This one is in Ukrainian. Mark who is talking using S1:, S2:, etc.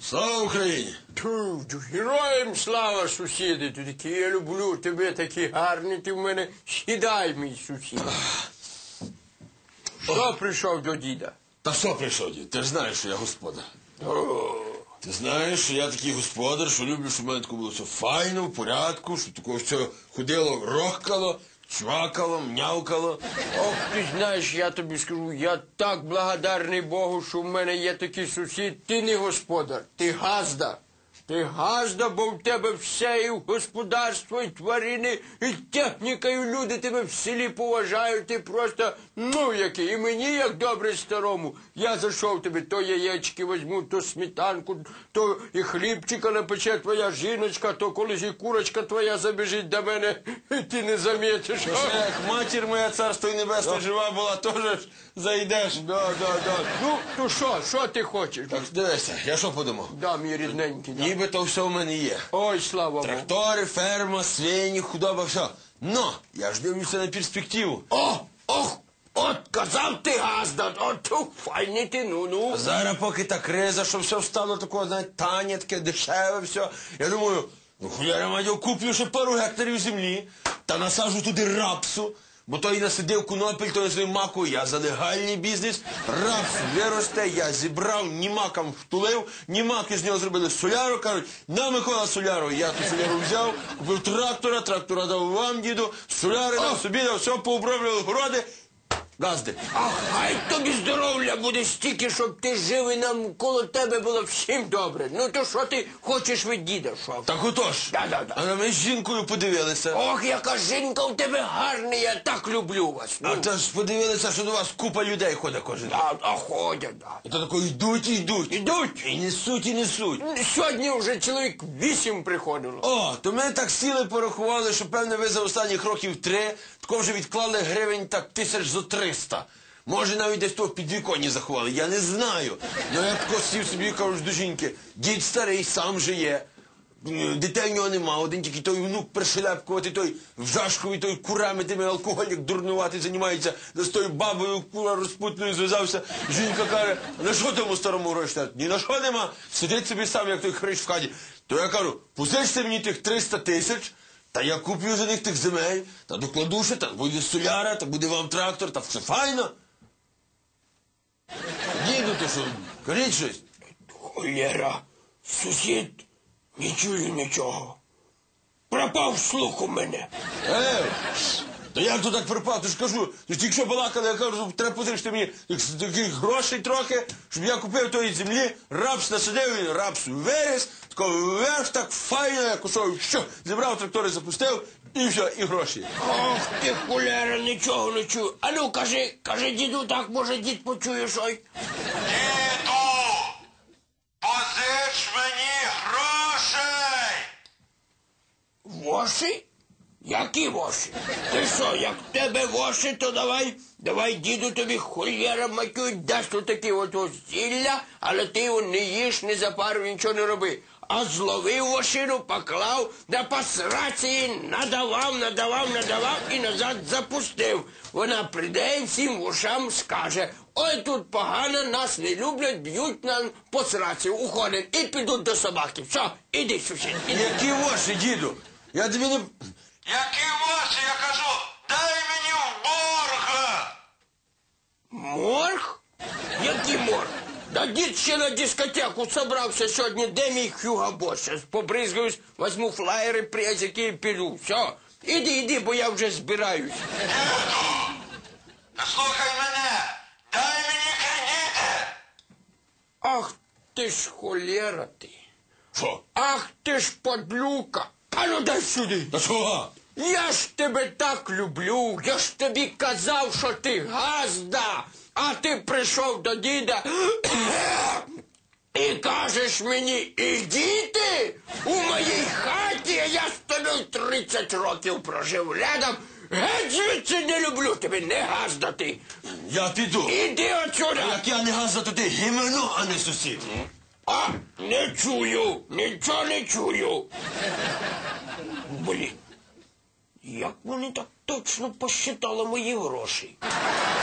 S1: Слава Україні!
S2: Ту, героям слава, сусіди, ти такі, я люблю тебе, такі гарні, ти в мене сідай, мій сусід. Що прийшов до діда?
S1: Та що прийшов, дід? Ти ж знаєш, що я господар. Ти знаєш, що я такий господар, що люблю, щоб в мене таке було все файно, в порядку, щоб такого все ходило, рохкало, чвакало, мнявкало.
S2: Ох, ти знаєш, я тобі скажу, я так благодарний Богу, що в мене є такий сусід. Ти не господар, ти газда. Ти газда, бо в тебе все, і господарство, і тварини, і техніка, і люди тебе в селі поважають. Ти просто, ну який, і мені як добре старому. Я зайшов тобі, то яєчки возьму, то сметанку, то і хлібчика напече твоя жіночка, то колись і курочка твоя забіжить до мене, і ти не замітиш.
S1: Як матір моя, царство і небесне, жива була, теж зайдеш.
S2: Да. Ну, то що ти хочеш?
S1: Так, дивися, я що подумав?
S2: Да, мій рідненький, да.
S1: Нібито все в мене є.
S2: Ой, слава Богу.
S1: Трактори, ферма, свині, худоба, все. Но, я ж дивлюся на перспективу.
S2: От казав ти газда, от файний ти, ну.
S1: Зараз поки та криза, що все стало такого, знаєте, таня, таке дешеве, все. Я думаю, ну хуляра мадьо, куплю ще пару гектарів землі, та насаджу туди рапсу, бо той насидив конопель, той на свою маку, я за легальний бізнес, рапс виросте, я зібрав, ні макам втулив, ні маки з нього зробили соляру, кажуть, на Микола соляру, я ту соляру взяв, купив трактора дав вам, діду, соляри дав, собі дав, все пооброблювали городи, газди.
S2: А хай тобі здоров'я буде стільки, щоб ти жив і нам коло тебе було всім добре. Ну то що ти хочеш від діда, що?
S1: Так отож,
S2: Да.
S1: а ми з жінкою подивилися.
S2: Ох, яка жінка в тебе гарна, я так люблю вас.
S1: А то ж подивилися, що до вас купа людей ходить кожен день.
S2: А ходять, да.
S1: І то тако йдуть.
S2: Ідуть.
S1: І несуть.
S2: Сьогодні вже чоловік 8 приходило.
S1: О, то ми так сіли, порахували, що, певне, ви за останніх років 3 тако вже відклали гривень так 1300. Може, навіть десь того підвіконні заховали, я не знаю. Ну, я тако сів собі і кажу до жінки, дід старий, сам жиє. Дітей в нього нема, один тільки той внук пришелепкувати, той вжашковий, той курами, тими алкоголік дурнуватий займається, з тою бабою кура розпутною зв'язався. Жінка каже, на що тому старому гроші? Ні на що нема, сидить собі сам, як той хрищ в хаті. То я кажу, позичте мені тих 300 тисяч, та я куплю за них тих земель, та докладу ще, та буде соляра, та буде вам трактор, та все файно. Діду, то що, кажіть щось.
S2: Холєра, сусід, не чую нічого. Пропав слух у мене.
S1: То як то так пропав? Ти ж кажу, ти ж тільки що балакали, я кажу, треба позичити мені таких грошей трохи, щоб я купив тої землі, рапс насадив, він рапсу виріс, вверх так файно, я кусок, що, зібрав трактори, запустив, і все, і гроші.
S2: Ох ти, холєра, нічого не чую. А ну, кажи діду так, може дід почує щось.
S3: Діду, позич мені грошей!
S2: Воші? Які воші? Ти що, як в тебе воші, то давай діду тобі холєра матюй, дасть отакі от зілля, але ти його не їж, не запарив, нічого не роби. А зловив вошину, поклав, да по сраці надавав і назад запустив. Вона прийде і всім вошам скаже, ой, тут погано, нас не люблять, б'ють нам по сраці, уходять і підуть до собаки. Все, іди, сусід, іди.
S1: Які воші, діду? Я тобі не...
S3: Які ваші, я кажу, дай мені в борг!
S2: Морг? Який морг? Да дід ще на дискотеку собрався сьогодні, де мій Хьюго Босс? Щас побризгаюсь, возьму флаєри, презики і піду. Все, іди, бо я вже збираюсь.
S3: Діду, слухай мене, дай мені кредити!
S2: Ах ти ж холєра ти.
S1: Що?
S2: Ах ти ж подлюка. А ну дай сюди.
S1: Та чого?
S2: Я ж тебе так люблю, я ж тобі казав, що ти газда, а ти прийшов до діда і кажеш мені, ідіти у моїй хаті, а я з тобою 30 років прожив рядом, геть звідси не люблю тебе, не газда ти.
S1: Я піду.
S2: Іди отсюда.
S1: Як я не газда, то ти гімено, а не сусід.
S2: А, не чую, нічого не чую. Блін, як вони так точно посчитали мої гроші?